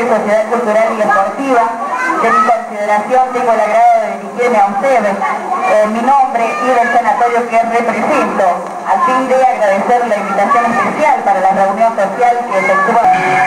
Sociedad Cultural y Deportiva. De mi consideración tengo el agrado de dirigirme a ustedes en mi nombre y del sanatorio que represento, a fin de agradecer la invitación especial para la reunión social que efectúa.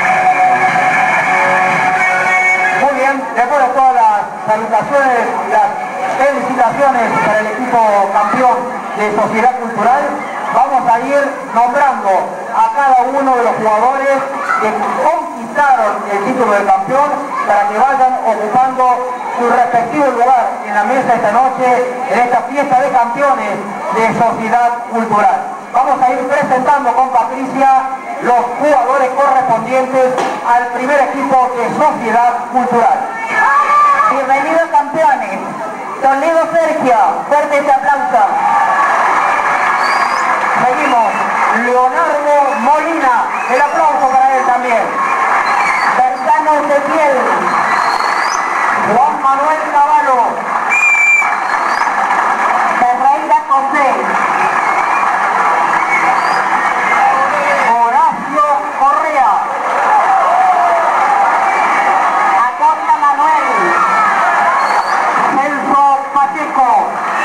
Muy bien, después de todas las salutaciones, las felicitaciones para el equipo campeón de Sociedad Cultural, vamos a ir nombrando a cada uno de los jugadores que conquistaron el título de campeón para que vayan ocupando su respectivo lugar en la mesa esta noche, en esta fiesta de campeones de Sociedad Cultural. Vamos a ir presentando con Patricia los jugadores correspondientes al primer equipo de Sociedad Cultural. Bienvenidos campeones. Toledo Sergio, fuerte ese aplauso. Seguimos, Leonardo Molina, el aplauso para él también. Bertano Ezequiel. Juan Manuel Cavallo. Ferreira José. Horacio Correa. Acosta Manuel. Celso Pacheco.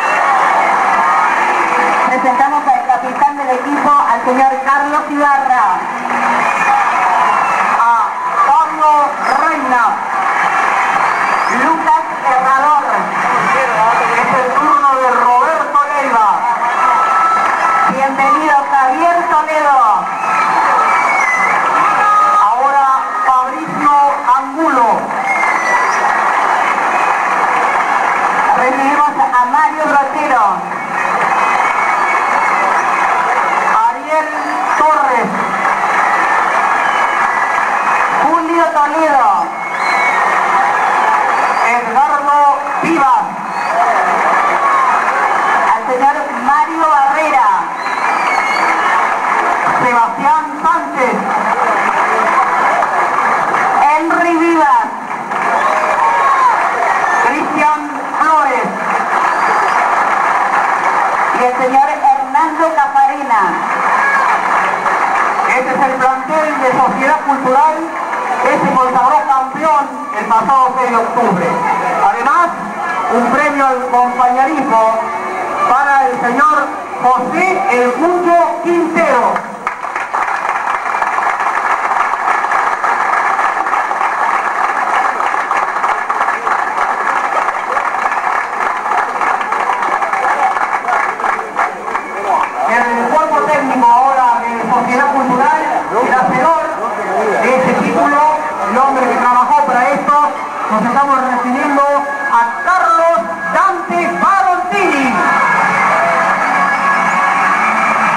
Presentamos al capitán del equipo, al señor Carlos Ibarra. A Pablo Reina. Lucas Herrador. Es el turno de Roberto Leiva. Bienvenido Javier Toledo. Ahora Fabricio Angulo. Recibimos a Mario Brotero. Ariel Torres. Julio Toledo. Edgardo Vivas. Al señor Mario Barrera. Sebastián Sánchez. Henry Vivas. Cristian Flores. Y el señor Hernando Cafarena. Este es el plantel de Sociedad Cultural que se consagró campeón el pasado 6 de octubre. Además, un premio al compañerismo para el señor José El Cucho Quintero. El cuerpo técnico ahora de Sociedad Cultural, el hacedor de este título, el hombre que trabajó para esto, nos estamos refiriendo a Carlos Dante Barontini.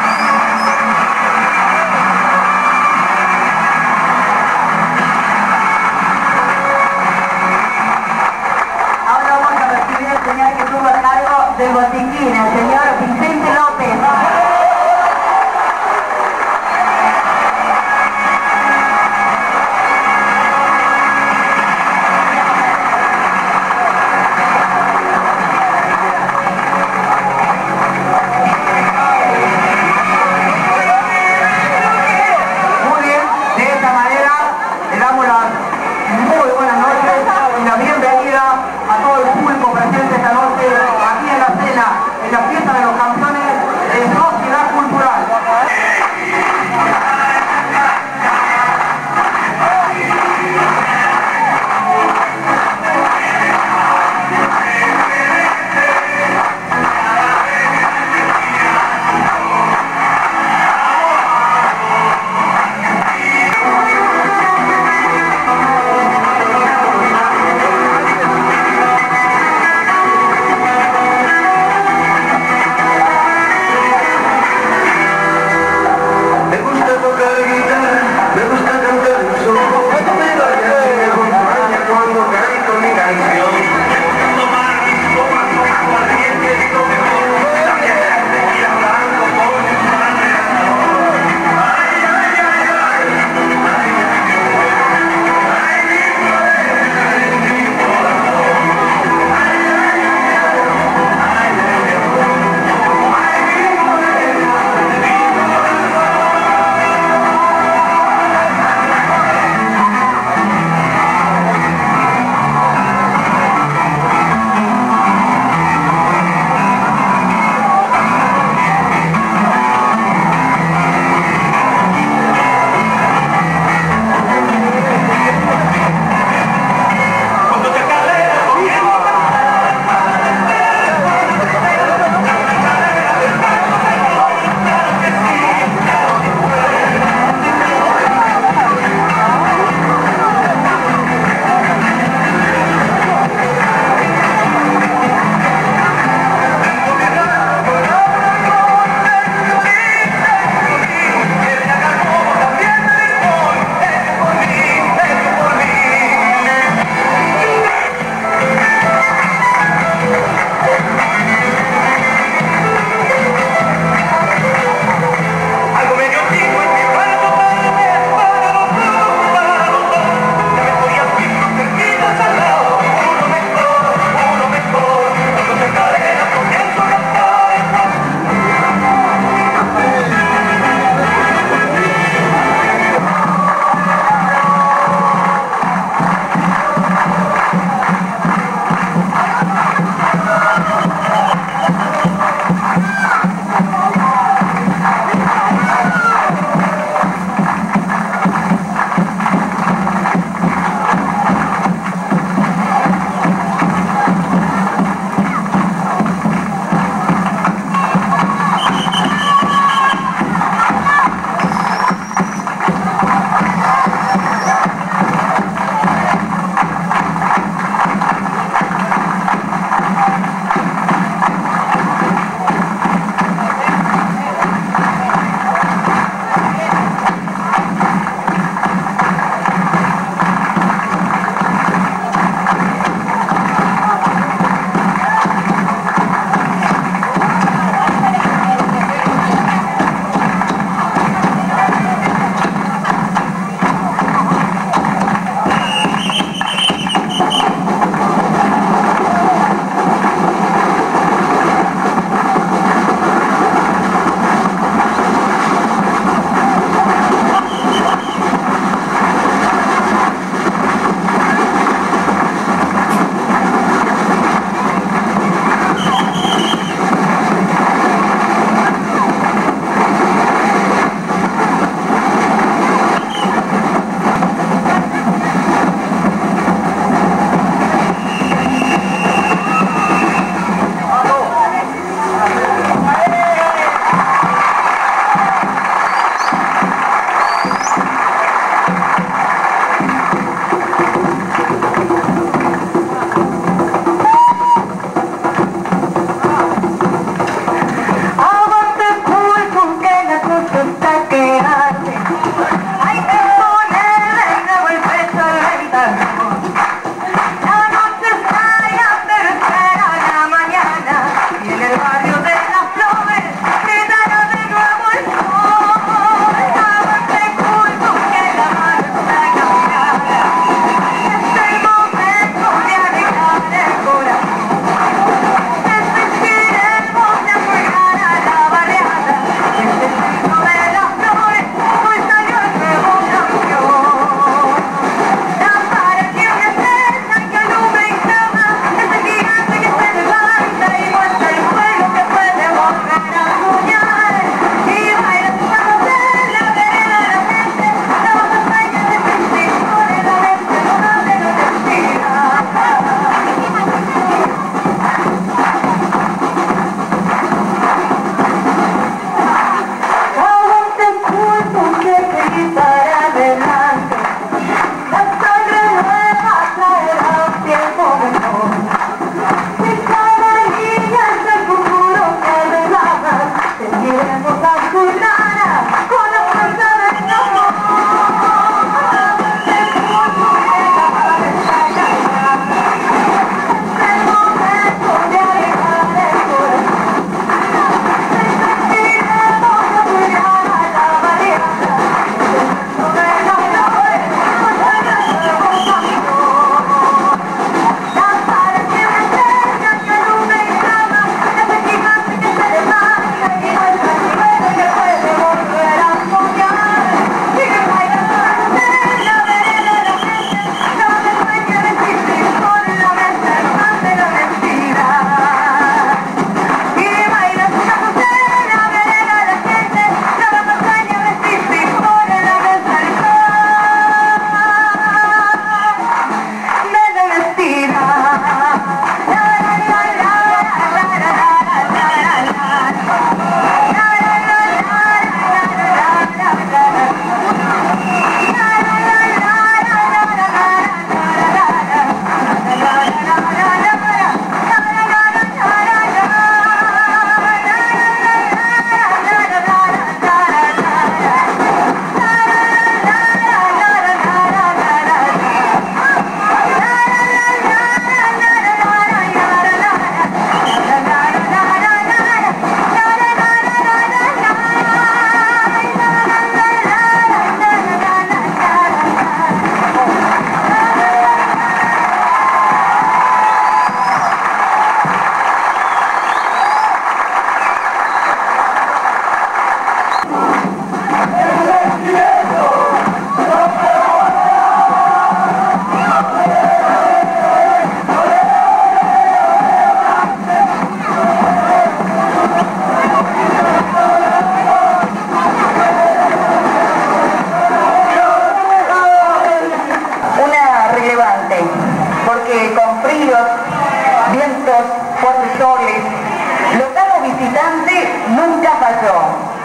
porque con fríos, vientos, fuertes soles, local o visitante nunca falló.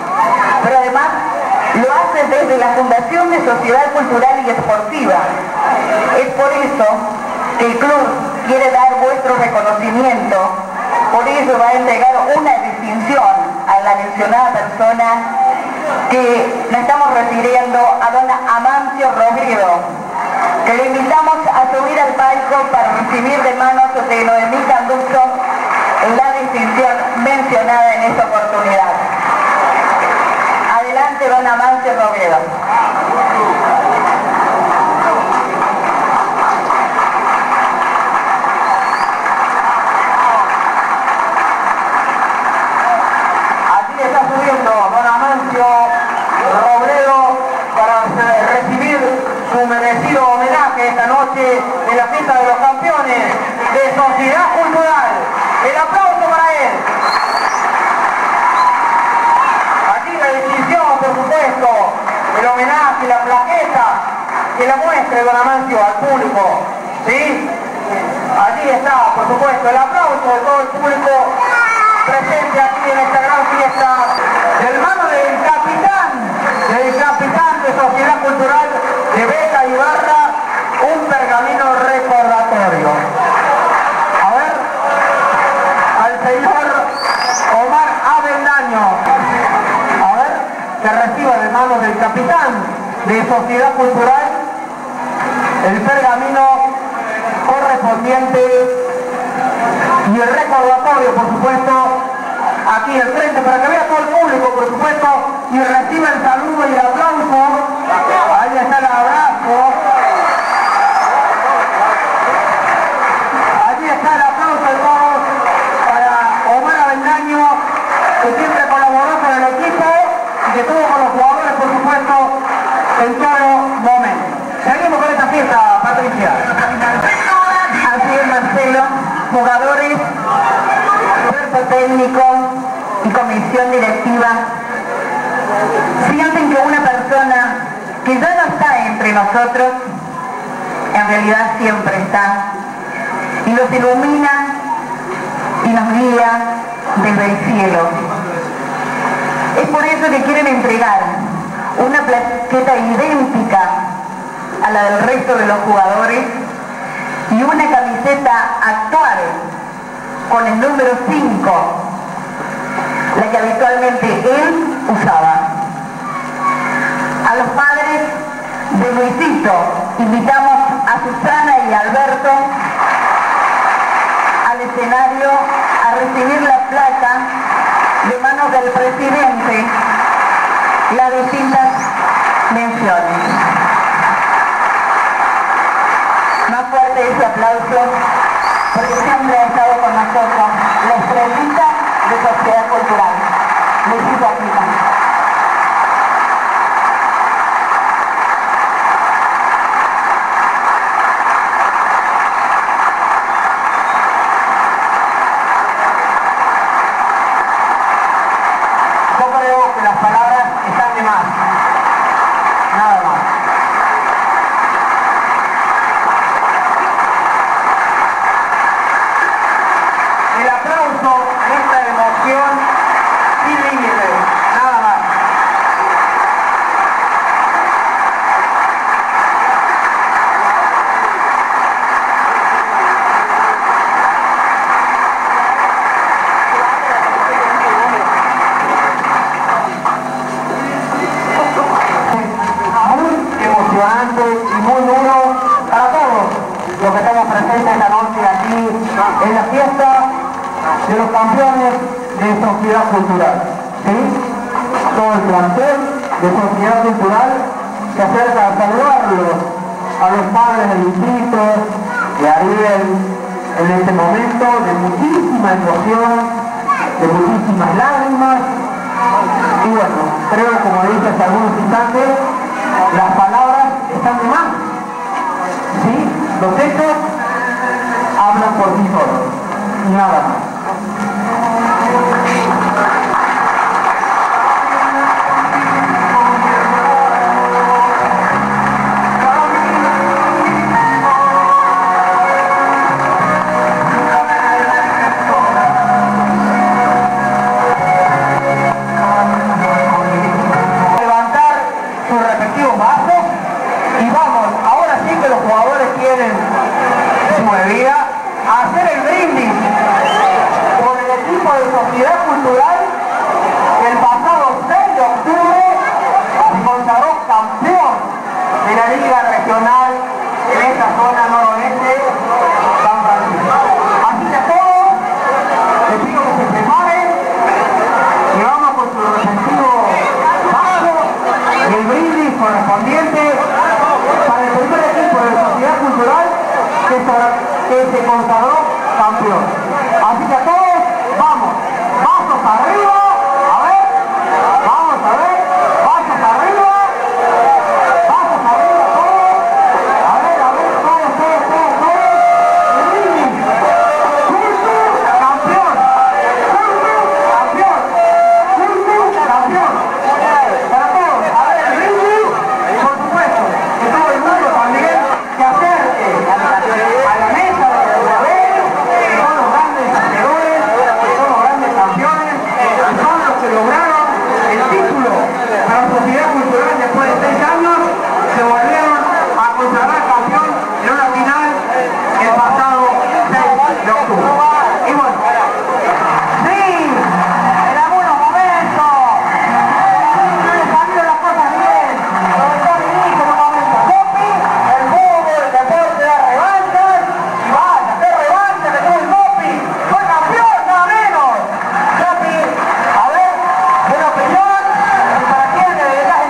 Pero además lo hace desde la Fundación de Sociedad Cultural y Esportiva. Es por eso que el club quiere dar vuestro reconocimiento, por ello va a entregar una distinción a la mencionada persona que nos estamos refiriendo a don Amancio Robledo, que le invitamos a subir al palco para recibir de manos de Noemí Canduzo la distinción mencionada en esta oportunidad. Adelante, don Amancio Robledo. Don Amancio Robledo para recibir su merecido homenaje esta noche en la fiesta de los campeones de Sociedad Cultural. El aplauso para él. Aquí la distinción, por supuesto, el homenaje, la plaqueta que la muestre don Amancio al público. ¿Sí? Allí está, por supuesto, el aplauso de todo el público presente aquí en esta gran fiesta, del mano del capitán de Sociedad Cultural de Beca Ibarra, un pergamino recordatorio. A ver, al señor Omar Avendaño, a ver, que reciba de manos del capitán de Sociedad Cultural el pergamino correspondiente y el recordatorio, por supuesto, aquí al frente, para que vea todo el público, por supuesto, y reciba el saludo y el aplauso. Ahí está el abrazo. Allí está el aplauso de todos para Omar Avendaño, que siempre colaboró con el equipo y que estuvo con los jugadores, por supuesto, en todo momento. Seguimos con esta fiesta, Patricia. Así es, Marcelo. Jugadores, cuerpo técnico y comisión directiva sienten que una persona que ya no está entre nosotros, en realidad siempre está, y los ilumina y nos guía desde el cielo. Es por eso que quieren entregar una plaqueta idéntica a la del resto de los jugadores y una camiseta actual con el número 5, la que habitualmente él usaba. A los padres de Luisito invitamos a Susana y Alberto al escenario a recibir la placa de manos del presidente y las distintas menciones. Más fuerte ese aplauso porque siempre ha estado con nosotros la estrellita de Sociedad Cultural, Luisito Aquino. Las palabras están de más, nada más. El aplauso muestra emoción sin límites, nada más. Y muy duro para todos los que estamos presentes esta noche aquí en la fiesta de los campeones de Sociedad Cultural. ¿Sí? Todo el plantel de Sociedad Cultural se acerca a saludarlos, a los padres del distrito, de Ariel, en este momento de muchísima emoción, de muchísimas lágrimas. Y bueno, creo, como dije hace algunos instantes, las palabras están de más, ¿sí? Los hechos hablan por sí solos, y nada más. A hacer el brindis por el equipo de Sociedad Cultural que el pasado 6 de octubre se consagró campeón de la Liga Regional en esta zona noroeste San Francisco. Así que a todos les pido que se preparen y vamos con su respectivo vaso y el brindis correspondiente para el primer equipo de Sociedad Cultural que se consagró campeón. Así que a todos, vamos, vasos arriba, a ver, vamos a ver, vasos arriba, todos, a ver, todos, campeón, para todos, a ver, el brindis, por supuesto, que todo el mundo también se acerque a la mesa de la vez, son los grandes hacedores, son los grandes campeones, son los que lograron el título para la Sociedad Cultural después de 6 años, se volvieron a consagrar campeón en una final el pasado 6 de octubre. Y bueno, sí, en algunos momentos no les salieron las cosas bien, sobre todo en un momento. Copi, el fútbol, el deporte da revanchas, y vaya, qué revancha que tuvo el Copi, fue campeón nada menos. Copi, a ver, buena opinión, y para quién le dedicas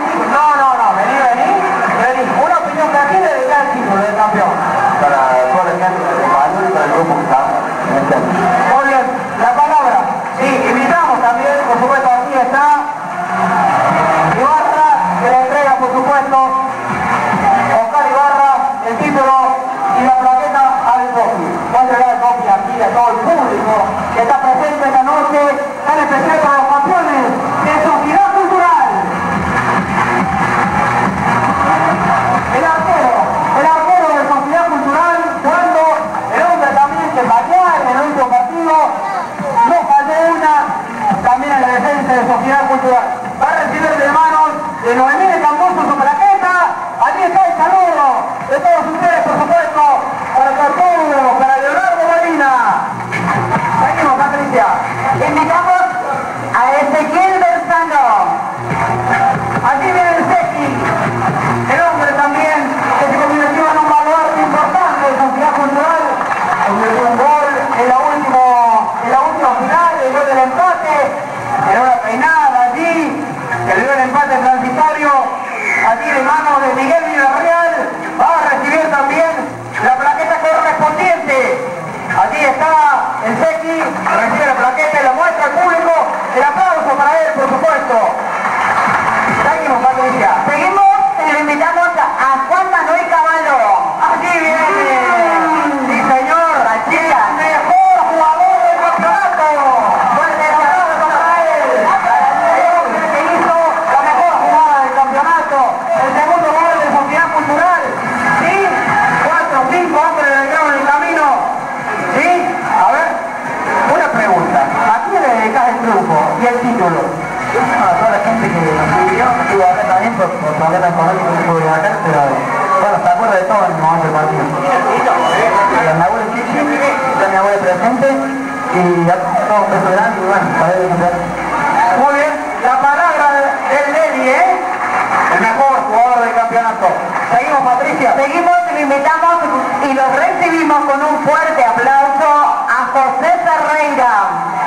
gente que nos siguió, estuvo acá también por problemas económicos que pudo viajar, pero bueno, se acuerda de todo en el momento del partido. Mi abuelo Chichi, está mi abuelo presente, y ya todo un beso grande y bueno, para él campeón. Muy bien, la palabra del Leli, el mejor jugador del campeonato. Seguimos, Patricia. Seguimos y lo invitamos y lo recibimos con un fuerte aplauso a José Ferreira.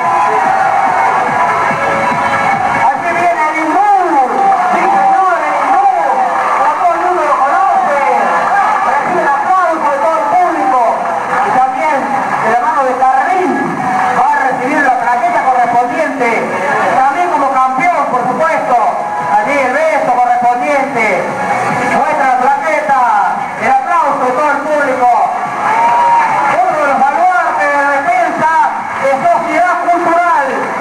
Aquí viene el Inú. Sí, señor, el Inú. Todo el mundo lo conoce. Recibe el aplauso de todo el público. Y también de la mano de Carlín va a recibir la plaqueta correspondiente. También como campeón, por supuesto. Allí el beso correspondiente. Muestra la plaqueta. El aplauso de todo el público. Uno de los baluartes de la defensa de Sociedad Cultural.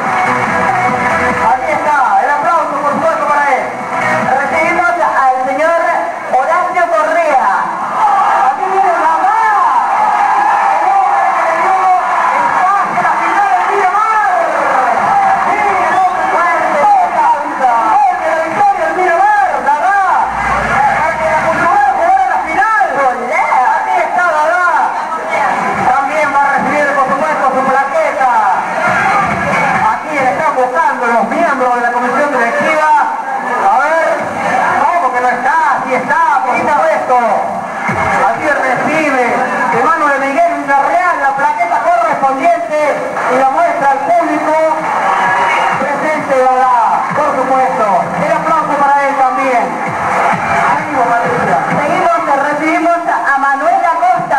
Aquí está, el aplauso por supuesto para él. Recibimos al señor Horacio Correa. Aquí viene la mano. El hombre que le dio espacio a la final del Miramar. Sí, el hombre fuerte. Gol de la victoria del Miramar. Dadá. Para que la Cultural jugara la final. Aquí está Dadá. También va a recibir por supuesto su plaqueta. Aquí le están buscando los miembros de la comisión directiva. A ver, no, porque no está, sí está, por supuesto. Aquí recibe de mano de Miguel Villarreal la plaqueta correspondiente y la muestra al público presente, ¿verdad? Por supuesto. El aplauso para él también. Seguimos, Patricia. Seguimos, recibimos a Manuel Acosta.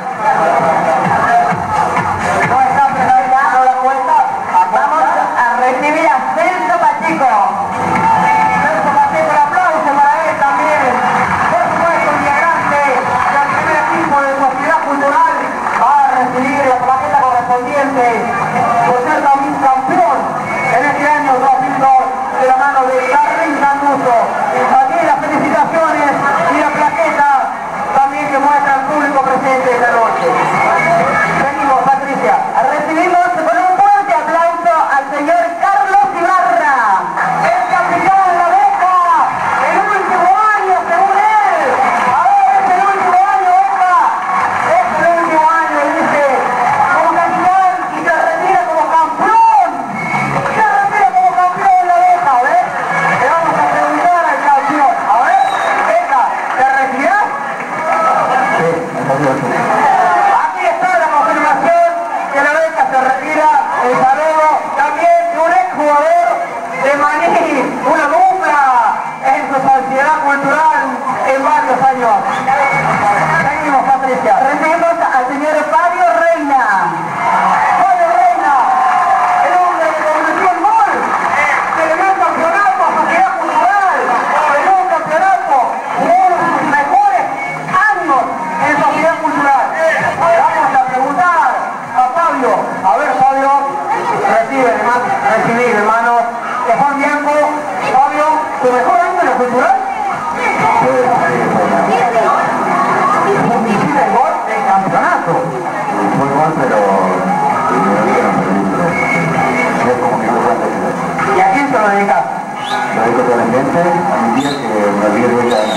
No está presentando la cuenta. Vamos a recibir a Celso Pacheco. Celso Pacheco, el aplauso para él también. Por supuesto, integrante del primer equipo de Sociedad Cultural va a recibir la plaqueta correspondiente por ser también campeón en este año 2002 de la mano de Carlín Sanduso. Aquí las felicitaciones y la plaqueta también que muestra al público presente esta noche. Seguimos, Patricia. Recibimos con un fuerte aplauso al señor Carlos Ibarra. El capitán La Beca, el último año según él. A ver, es el último año, Beca. Es el último año, dice, como capitán y se retira como campeón. Se retira como campeón La Beca, ¿ves? Le vamos a preguntar al campeón. A ver, Beca, ¿te retirás? Sí, aquí está la confirmación que La Beca se retira. El saludo también de un exjugador de Maní, una dupla en su sociedad cultural en varios años. Seguimos, Patricia. Recibimos al señor Fabio Reina. Fabio Reina, el hombre que convirtió el gol, que le dio el campeonato a Sociedad Cultural, le dio un campeonato, jugó uno de sus mejores años en Sociedad Cultural. Vamos a preguntar a Fabio. A ver, Fabio, recibir, hermano. Que Juan Bianco, Fabio, ¿tu mejor año en la cultural? Hiciste el gol del campeonato. Muy mal, pero es como que no. ¿Y a quién se lo dedicas? Lo dedico a toda la gente, a mi tía que me olvidé de ella.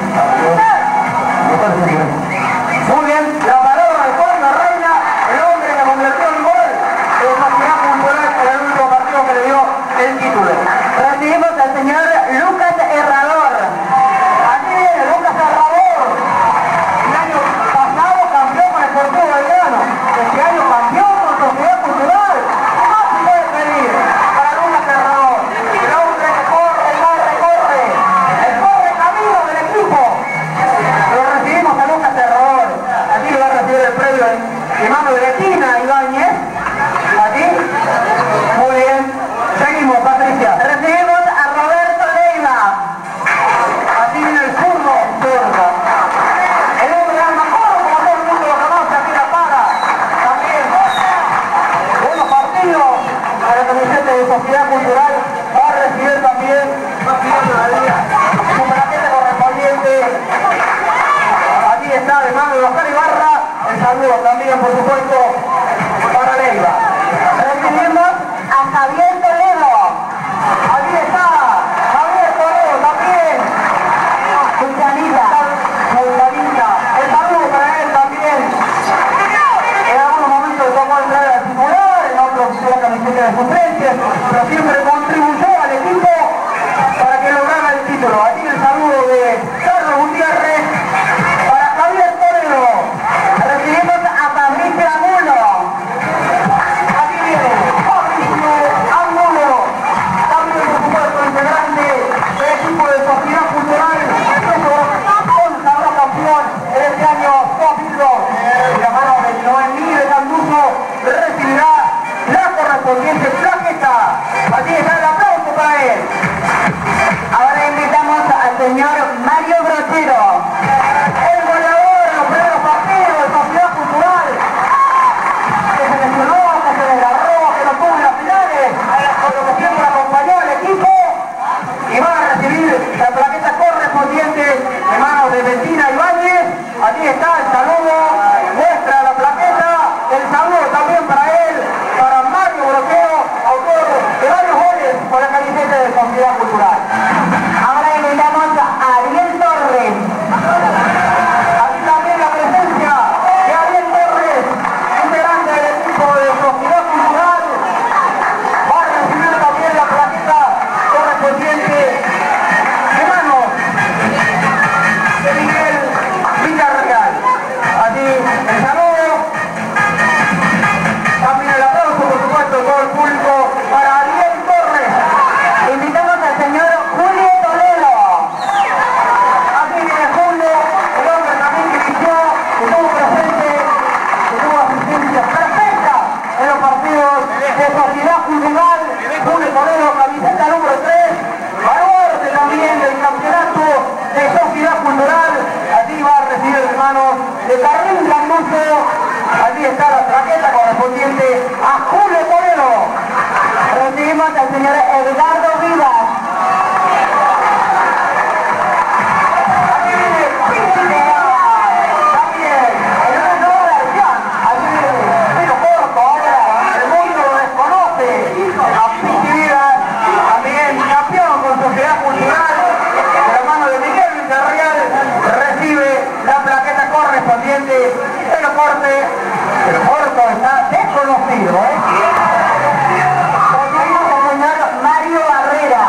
Muy bien, la palabra de Fabio Reina, el hombre que convirtió el gol de Sociedad Cultural en el último partido que le dio el título. Recibimos al señor Lucas Herrador. Aquí viene Lucas Herrador. El año pasado campeón con el Sportivo Belgrano. Este año campeón con Sociedad Cultural. ¿Qué más se puede pedir para Lucas Herrador? El hombre que corre, corre. El corre camino del equipo. Lo recibimos a Lucas Herrador. título. Aquí el saludo de Carlos Gutiérrez para Javier Toledo. Recibimos a Fabricio Angulo. Aquí viene Fabricio Angulo, también por supuesto integrante del equipo de Sociedad Cultural, consagrado campeón en este año 2002. De la mano de Noemí de Canduzo recibirá la correspondiente plaqueta. Aquí está el aplauso para él. Ahora invitamos al señor Mario Brochero. El goleador en los primeros partidos de Sociedad Cultural, que se lesionó, que se desgarró, que no tuvo en las finales, pero que siempre acompañó al equipo y va a recibir la plaqueta correspondiente de manos de Bettina Ibáñez. Aquí está el saludo, muestra la plaqueta, el saludo también para él, para Mario Brochero, autor de varios goles con la camiseta de Sociedad Cultural. Ahora invitamos a Ariel Torres. Aquí también la presencia de Ariel Torres, integrante del equipo de Sociedad Cultural. Va a recibir también la plaqueta correspondiente de manos de Miguel Villarreal. Así el saludo, también el aplauso por supuesto de todo el público para Ariel Torres. Invitamos al señor Julio Toledo. Aquí viene Julio, el hombre también que inició, que estuvo presente, que tuvo asistencia perfecta en los partidos de Sociedad Cultural. Julio Toledo, camiseta número 3, baluarte también del campeonato de Sociedad Cultural. Allí va a recibir en manos de Carlín Canduzo. Allí está la plaqueta correspondiente a Julio Toledo. Recibimos al señor Edgardo Vivas. Aquí viene Pinto también, en una nueva versión. Aquí viene pelo corto ahora, el mundo lo desconoce. A Pinto Vivas, también campeón con Sociedad Cultural, de la mano de Miguel Villarreal, recibe la plaqueta correspondiente. Pelo corto está desconocido, Recibimos al señor Mario Barrera.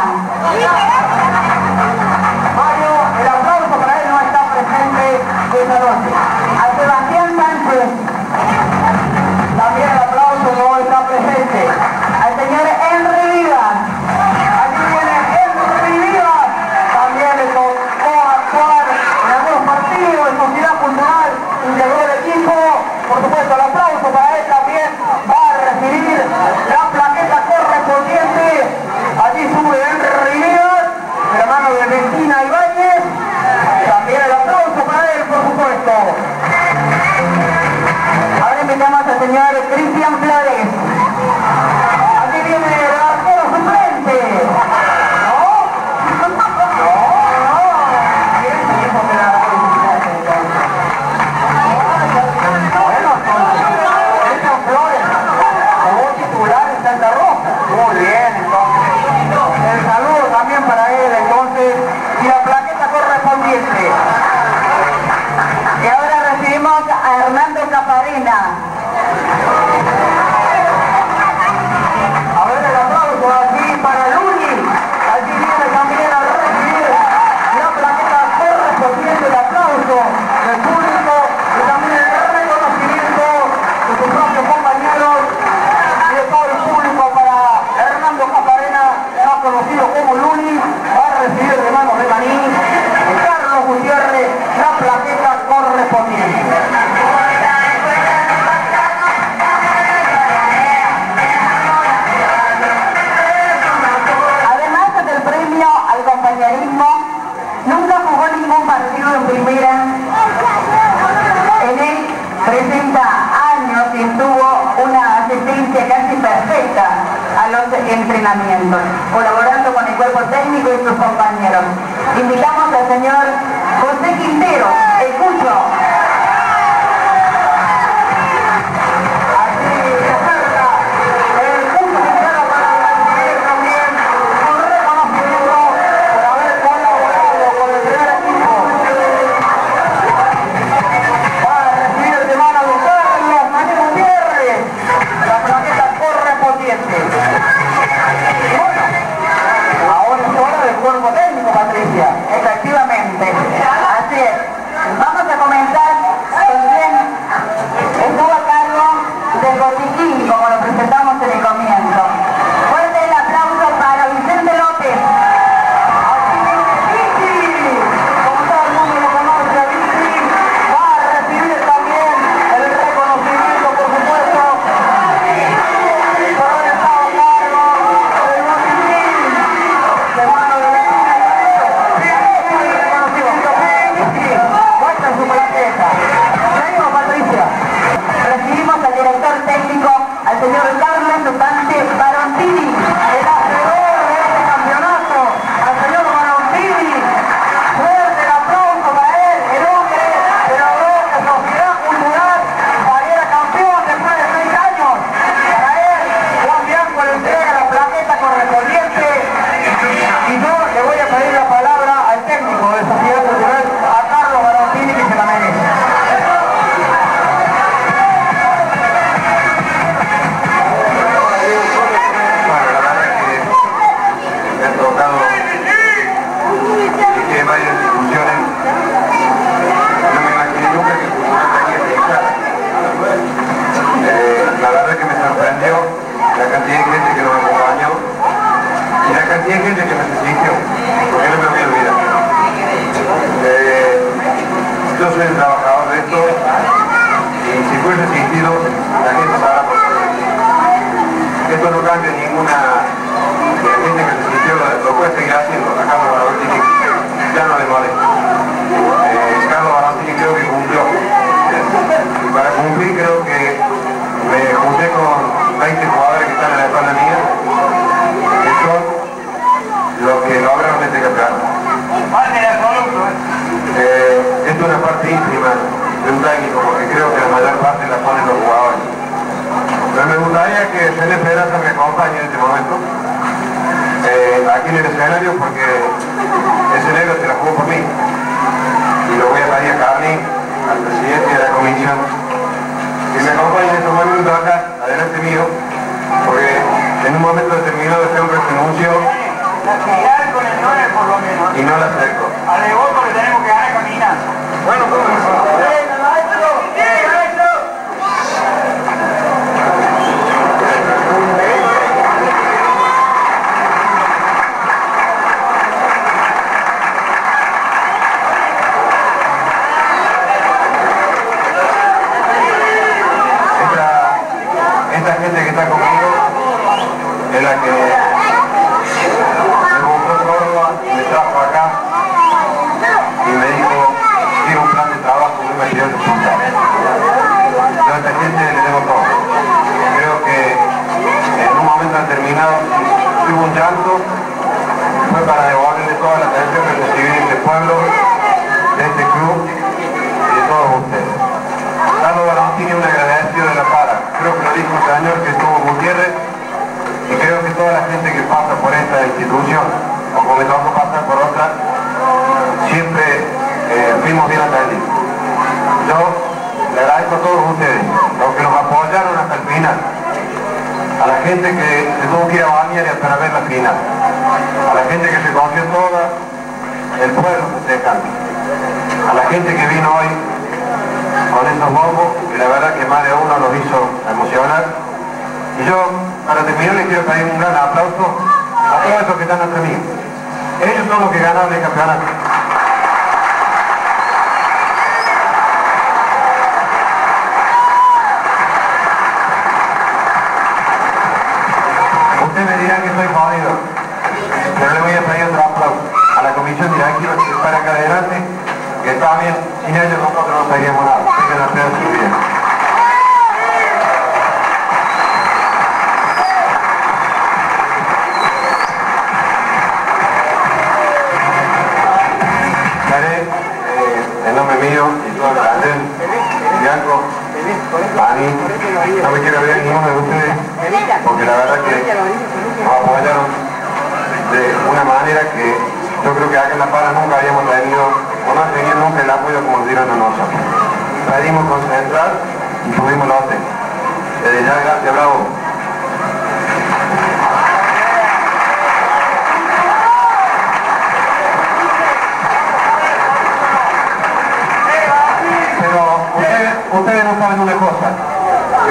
Mario, el aplauso para él no está presente esta noche. A Sebastián Sánchez. También el aplauso no está presente. Al señor Henry Vivas. Aquí viene Henry Vivas. También le tocó actuar en algunos partidos de Sociedad Cultural, integró el equipo. Por supuesto el aplauso para él también. Va a recibir la plaqueta correspondiente. Allí sube Henry Vivas, de la mano de Bettina Ibáñez. También el aplauso para él, por supuesto. Ahora invitamos al señor Cristian Flores. Aquí viene el arquero suplente. ¿No? ¿Quién dijo que era arquero suplente? Bueno, Cristian Flores, jugó titular en Santa Rosa. Muy bien, entonces. El saludo también para él, entonces, y la plaqueta correspondiente. Y ahora recibimos a Hernando Caparena. A ver el aplauso aquí para Luni. Aquí viene también a recibir la plaqueta correspondiente, el aplauso del público y también el reconocimiento de sus propios compañeros y de todo el público para Hernando Caparena, más conocido como Luni. Va a recibir de manos de Maní, de Carlos Gutiérrez, la plaqueta correspondiente. Además del premio al compañerismo, nunca jugó ningún partido en primera. En él presenta años y tuvo una asistencia casi perfecta a los entrenamientos, colaborando con el cuerpo técnico y sus compañeros. Invitamos al señor José Quintero, el Cucho. Aquí se acerca el punto Quintero para recibir también un reconocimiento por haber colaborado con el primer equipo. Va a recibir de mano de Carlos Maní Gutiérrez la plaqueta correspondiente. Y bueno, ahora es hora del cuerpo técnico. técnico, Patricia. Efectivamente, así es. Vamos a comenzar con quien estuvo a cargo del botiquín, como lo presentamos en el comienzo. Fuerte el aplauso para Vicente López. Como todo el mundo lo conoce, a Vichy va a recibir también el reconocimiento, por supuesto, por haber estado a cargo del botiquín de mano de muestra su plaqueta. Seguimos, Patricia. Recibimos al director técnico, al señor Carlos Dupante Barontini, El hacedor de este campeonato, al señor Barontini. Fuerte el aplauso para él, el hombre que logró que Sociedad Cultural saliera campeón después de 6 años. Para él, Juan Bianco le entrega la plaqueta correspondiente. Y yo le voy a pedir la palabra al técnico de Sociedad Cultural, a Carlos Barontini, que se la merece. Bueno, la verdad que me ha tocado que varias discusiones. No me imaginé nunca que Cultural tenía que estar. La verdad que me sorprendió la cantidad de gente que nos acompañó y la cantidad de gente que me asistió, porque no me voy a olvidar. Yo soy el trabajador de esto y si fuese asistido, la gente sabrá por qué. Esto no cambia ninguna de la gente que se sintió, lo puede seguir haciendo. A Carlos Barontini ya no le molesta. Carlos Barontini creo que cumplió. Y para cumplir creo que me junté con 20 jugadores que están en la espalda mía, que son los que lograron este campeonato. Esto es una parte íntima de un técnico, porque creo que la mayor parte la ponen los jugadores. Pero me gustaría que Felipe Pedraza me acompañe en este momento, aquí en el escenario, porque ese negro se la jugó por mí. Y lo voy a pedir a Carly, al presidente de la comisión, que me acompañe en estos momentos acá, adelante mío, porque en un momento determinado este hombre se anunció Con el 9 por lo menos. y no la acerco. Alegó porque tenemos que ganar caminando. Bueno, esta gente que está conmigo es la que me buscó Córdoba, me trajo acá y me dijo, quiero un plan de trabajo y no me pidió resultados. Yo a esta gente le debo todo. Creo que en un momento determinado, si hubo un llanto, fue para devolverle toda la atención que recibí de este pueblo, de este club y de todos ustedes. Carlos Barontini es un agradecido de la Para. Creo que lo dijo un señor que estuvo Gutiérrez y creo que toda la gente que pasa por esta institución, o como me tocó pasar por otra, siempre fuimos bien atendidos. Yo le agradezco a todos ustedes, los que nos apoyaron hasta el final, a la gente que se tuvo que ir a bañar y para ver la final, a la gente que se conoció toda el pueblo festejando, a la gente que vino hoy con esos bombos, que la verdad que más de uno los hizo emocionar. Y yo, para terminar, les quiero pedir un gran aplauso a todos esos que están atrás mío. Ellos son los que ganaron el campeonato. Ustedes me dirán que soy jodido, pero le voy a pedir otro aplauso a la comisión directiva que está acá adelante, que también sin ellos nosotros no seríamos nada. Tengan la pena su vida. Daré en nombre mío y todo el plantel, Bianco, Pani, no me quiero ver ninguno de ustedes, porque la verdad que nos apoyaron de una manera que yo creo que acá en La Para nunca habíamos tenido, o no han tenido nunca el apoyo como nos dieron a nosotros. Pedimos concentrar y pudimos lo hacer. Desde ya, gracias, bravo.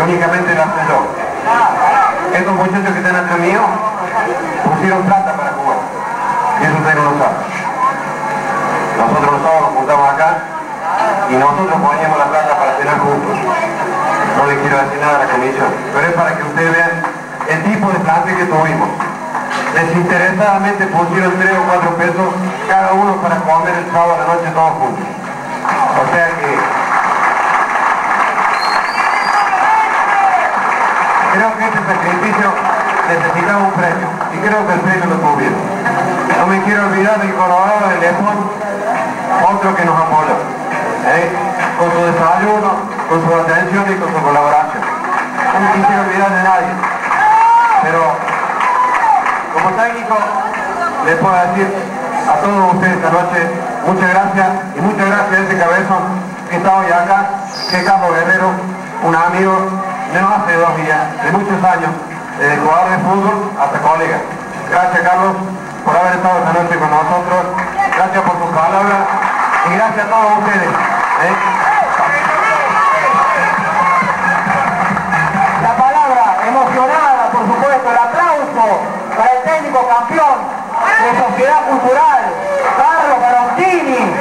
únicamente la hace yo. Estos muchachos que están atrás mío pusieron plata para jugar. Y eso ustedes no lo saben. Nosotros los sábados nos juntamos acá y nosotros poníamos la plata para cenar juntos. No les quiero decir nada a la comisión, pero es para que ustedes vean el tipo de plante que tuvimos. Desinteresadamente pusieron 3 o 4 pesos cada uno para comer el sábado a la noche todos juntos. O sea que creo que este sacrificio necesitaba un premio y creo que el premio lo tuvieron. No me quiero olvidar del Colorado del Lepón, otro que nos apoyó, con su desayuno, con su atención y con su colaboración. No me quisiera olvidar de nadie, pero como técnico les puedo decir a todos ustedes esta noche muchas gracias y muchas gracias a ese cabezón que está hoy acá, que es Carlos Guerrero, un amigo de no hace 2 días, de muchos años, de jugador de fútbol hasta colega. Gracias, Carlos, por haber estado esta noche con nosotros, gracias por sus palabras y gracias a todos ustedes. La palabra emocionada, por supuesto, el aplauso para el técnico campeón de Sociedad Cultural, Carlos Baroncini.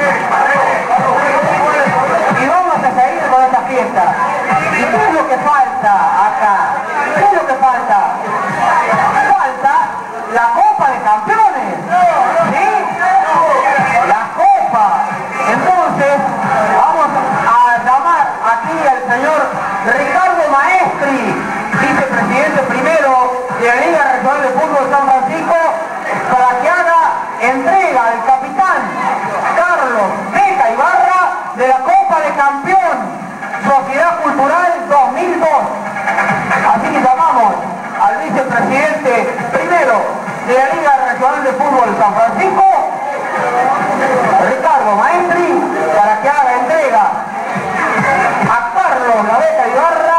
Y vamos a seguir con esta fiesta. ¿Y qué es lo que falta acá? ¿Qué es lo que falta? Falta la Copa de Campeones. ¿Sí? La Copa. Entonces, vamos a llamar aquí al señor Ricardo Maestri, vicepresidente primero de la Liga Regional de Fútbol San Francisco, para que haga entrega al capitán Carlos Beca Ibarra de la Copa de Campeón Sociedad Cultural 2002. Así que llamamos al vicepresidente primero de la Liga Regional de Fútbol San Francisco, Ricardo Maestri, para que haga entrega a Carlos la Beca Ibarra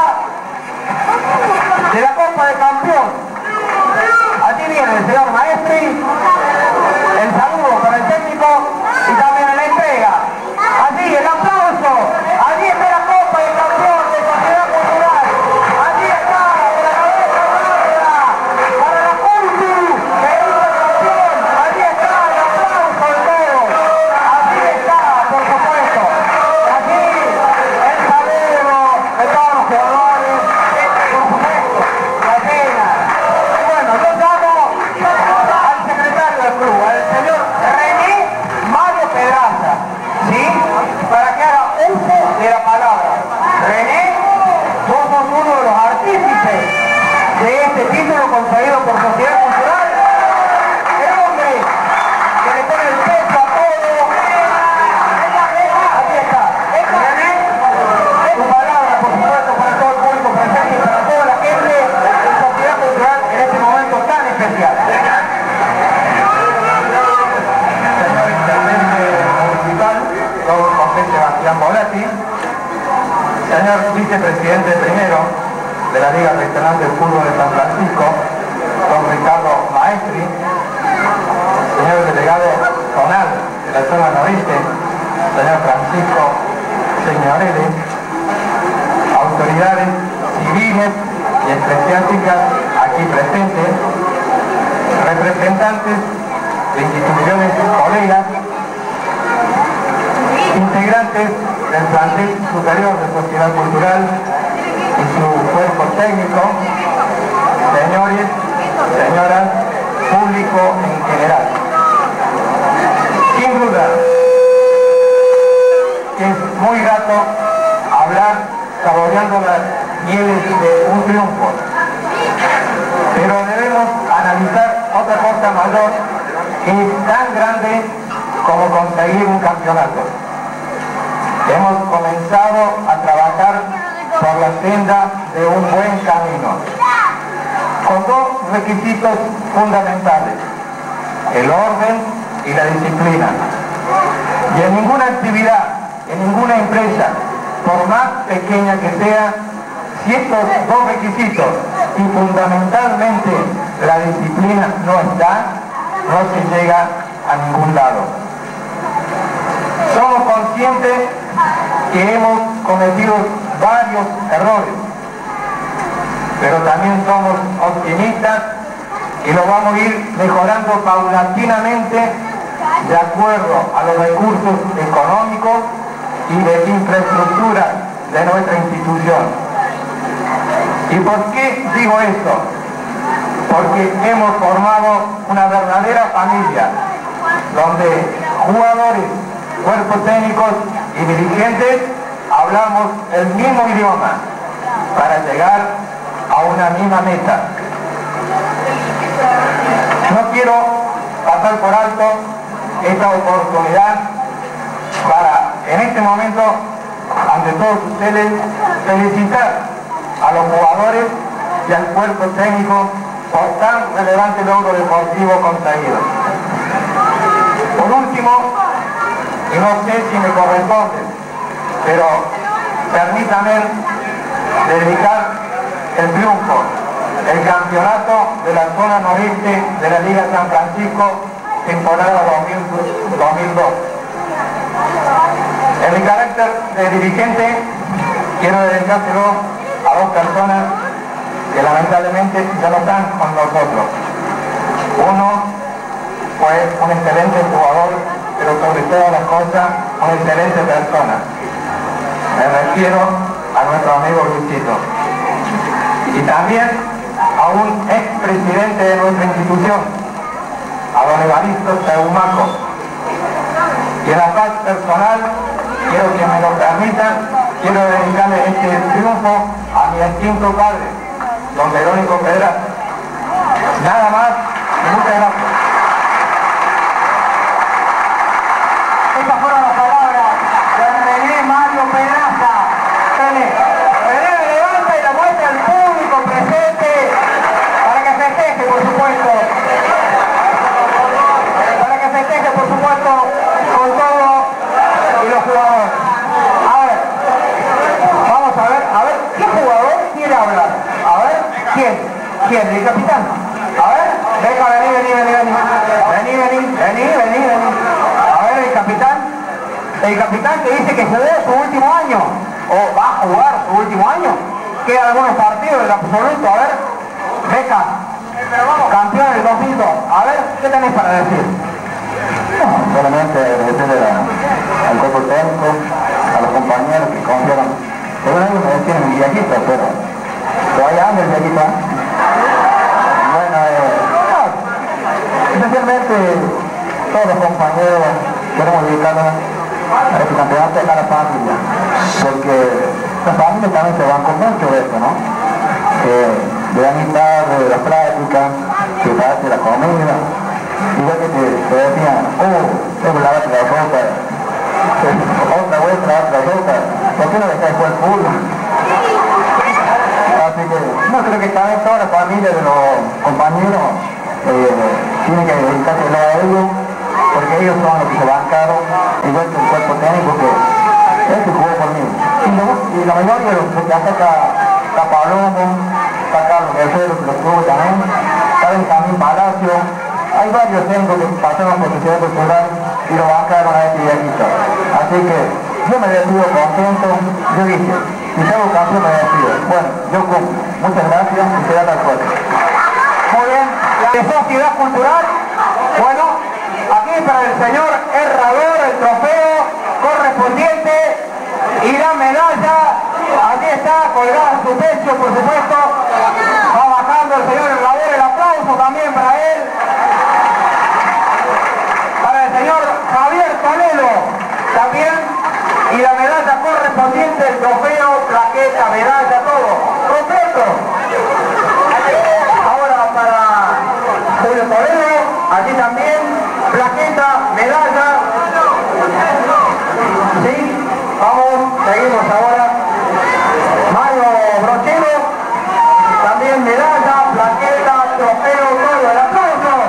de la Copa de Campeón. Aquí viene el señor Maestri, el saludo para el técnico y también la entrega. Allí el aplauso, allí está la Copa de Campeón de Sociedad Cultural, allí está la cabeza Ibarra para la Cultu, que hizo el campeón, allí está el aplauso de todos, allí está, por supuesto, allí el saludo de todos los jugadores, por supuesto, la cena. Y bueno, yo llamo al secretario del club, al señor René Mario Pedraza, ¿sí? Para que haga uso de la palabra. René, vos sos uno de los artífices de este título conseguido por Sociedad Cultural. El hombre que le pone el peso a todo. Aquí está. René, tu palabra, por supuesto, para todo el público presente y para toda la gente de Sociedad Cultural en este momento tan especial. Señor intendente municipal, don José Sebastián Bolatti, señor vicepresidente primero de la Liga Regional del Fútbol de San Francisco, don Ricardo Maestri, señor delegado zonal de la zona noreste, señor Francisco Señorelli, autoridades civiles y eclesiásticas aquí presentes, representantes de instituciones colegas, integrantes del plantel superior de Sociedad Cultural y su cuerpo técnico, señores, señoras, público en general. Sin duda que es muy grato hablar saboreando las mieles de un triunfo, pero debemos analizar otra cosa mayor que es tan grande como conseguir un campeonato. Hemos comenzado a trabajar por la senda de un buen camino, con 2 requisitos fundamentales: el orden y la disciplina. Y en ninguna actividad, en ninguna empresa, por más pequeña que sea, si estos 2 requisitos y fundamentalmente la disciplina no está, no se llega a ningún lado. Somos conscientes que hemos cometido varios errores, pero también somos optimistas y lo vamos a ir mejorando paulatinamente de acuerdo a los recursos económicos y de infraestructura de nuestra institución. ¿Y por qué digo esto? Porque hemos formado una verdadera familia, donde jugadores, cuerpos técnicos y dirigentes hablamos el mismo idioma para llegar a una misma meta. No quiero pasar por alto esta oportunidad para, en este momento, ante todos ustedes, felicitar a los jugadores y al cuerpo técnico por tan relevante logro deportivo conseguido. Por último, y no sé si me corresponde, pero permítanme dedicar el triunfo, el campeonato de la zona noreste de la Liga San Francisco, temporada 2002. En mi carácter de dirigente, quiero dedicárselo a dos personas que lamentablemente ya no están con nosotros. Uno fue un excelente jugador, pero sobre todas las cosas, una excelente persona. Me refiero a nuestro amigo Luchito. Y también a un expresidente de nuestra institución, a don Evaristo Teumaco. Y en la paz personal, quiero que me lo permitan, quiero dedicarle este triunfo a mi extinto padre, don Verónico Pedraza. Nada más y muchas gracias. Estas fueron las palabras de René Mario Pedraza. René me levanta y la muestra al público presente para que festeje, por supuesto. Para que festeje, por supuesto, con todo y los jugadores. A ver, ¿qué jugador quiere hablar? A ver, ¿quién? ¿El capitán? A ver, venga, vení. A ver, el capitán que dice que jugó su último año, o va a jugar su último año, quedan algunos partidos del absoluto. A ver, Beca, campeón del 2002. A ver, ¿qué tenés para decir? No, solamente agradecerle al cuerpo técnico, a los compañeros que confiaron. Bueno, ellos me decían mi viejito, pero todavía anda el viejito. Bueno, especialmente todos los compañeros queremos dedicarnos a este campeonato a la familia, porque la familia también se banca mucho de esto, ¿no? De la mitad, de la práctica, que hace la comida, igual que te decían, tengo que lavarte la ropa, otra vez lavarte la ropa, ¿por qué no dejáis jugar el fútbol? Así que no creo que también toda la familia de los compañeros tiene que dedicárselo a ellos, porque ellos son los que se bancaron, igual que el cuerpo técnico que es que jugó por mí. Y la mayoría de los que ataca está Palomo, está Carlos Guerrero, que lo tuvo también, está Benjamín Palacio. Hay varios técnicos que pasaron por Sociedad Cultural y lo bancaron a este viejito. Así que yo me despido contento. Yo dije, si salgo campeón me despido. Bueno, yo cumplo. Muchas gracias y será tal cosa. Muy bien, la de Sociedad Cultural. Bueno, aquí para el señor Herrador, el trofeo correspondiente y la medalla. Aquí está colgada en su pecho, por supuesto. Va bajando el señor Herrador, el aplauso también para él. Para el señor Javier Toledo también, y la medalla correspondiente, el trofeo, plaqueta, medalla, todo completo. Ahora para Julio Toledo, aquí también, plaqueta, medalla. Sí, vamos, seguimos ahora. Mario Brochero, también medalla, plaqueta, trofeo, todo, el aplauso.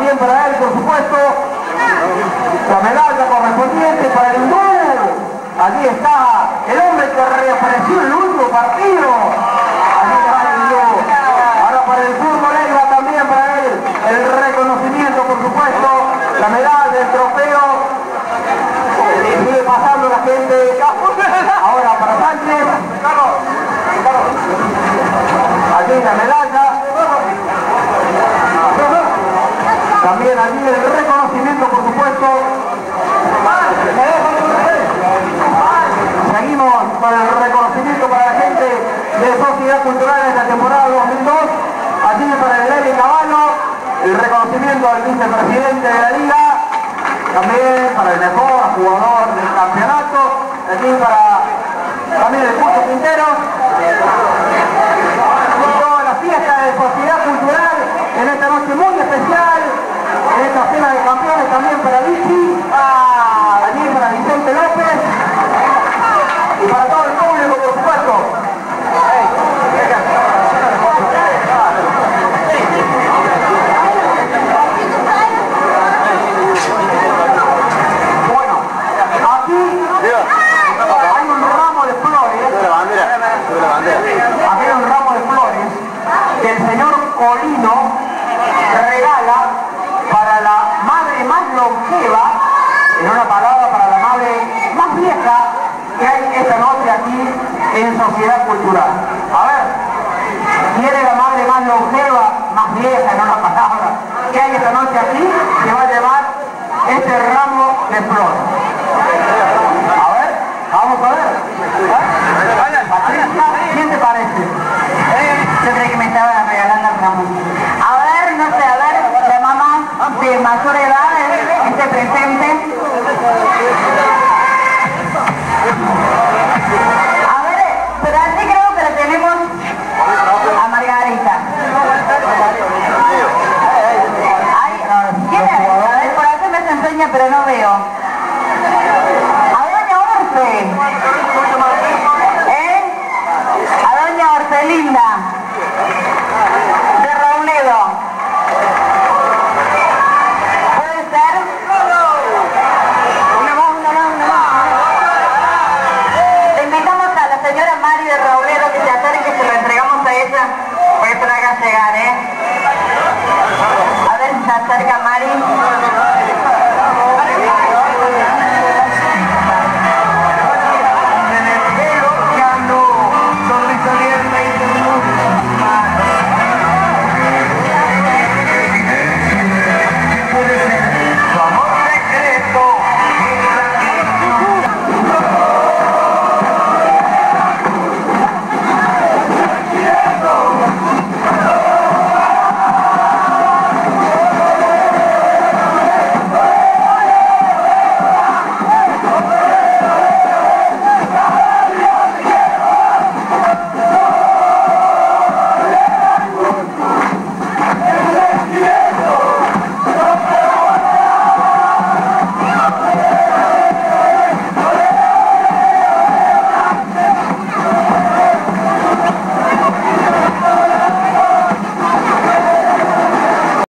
también para él, por supuesto, la medalla correspondiente para el hindú. Allí está el hombre que reapareció en el último partido. Allí está el hindú. Ahora para el Zurdo Leiva también para él el reconocimiento, por supuesto, la medalla, el trofeo. Sigue pasando la gente. Ahora para Sánchez. Allí la medalla. También allí el reconocimiento, por supuesto. Seguimos con el reconocimiento para la gente de Sociedad Cultural en la temporada 2002. Allí para el Lely Caballo, el reconocimiento al vicepresidente de la liga. También para el mejor jugador del campeonato. Aquí para también el Curso Quinteros. Y toda la fiesta de Sociedad Cultural en esta noche muy especial. En esta cena de campeones también para Vichy. Allí para Vicente López. Y para todo el público, por supuesto. Bueno, aquí hay un ramo de flores. Aquí hay un ramo de flores que el señor Colino regala para la madre más longeva, en una palabra, para la madre más vieja que hay esta noche aquí en Sociedad Cultural. A ver, ¿quién es la madre más longeva, más vieja, en una